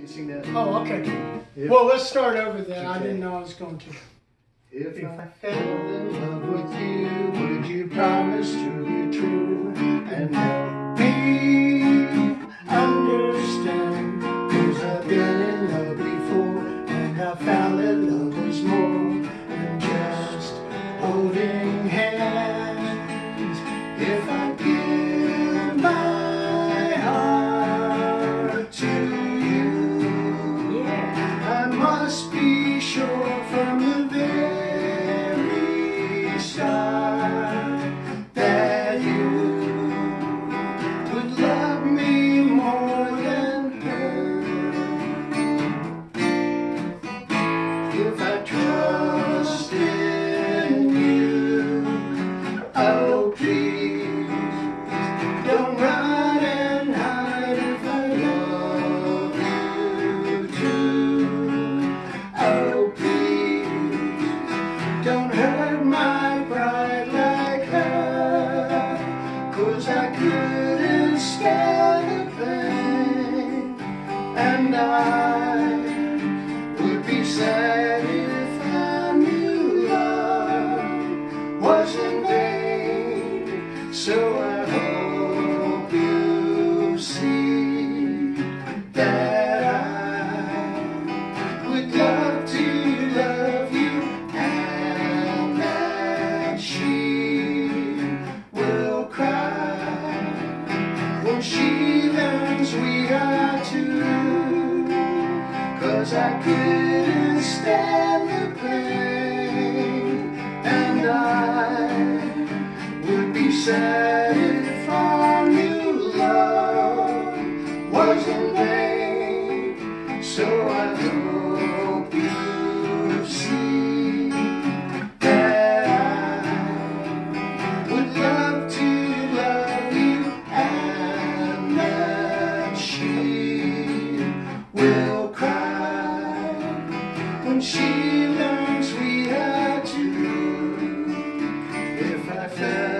sing that. Oh, okay. If, Well, let's start over then. Okay. I didn't know I was going to. If I fell in love with you, would you promise to be true and help me understand? 'Cause I've been in love before, and I found that love was more than just holding hands. If I give my heart to you, I must be sure from the very start that you would love me more than her. If I trust in you, oh please don't run and hide if I love you too. Oh please don't hurt my pride like her, 'cause I couldn't stand the pain, and I would be sad if I knew love was in vain. So I hope you see that I would love to love you, and that she will cry when she learns we are two. 'Cause I couldn't stand the pain, and I would be sad if our new love was in vain. So I hope you see that I would love to love you, and that she will cry when she learns we are two. If I fell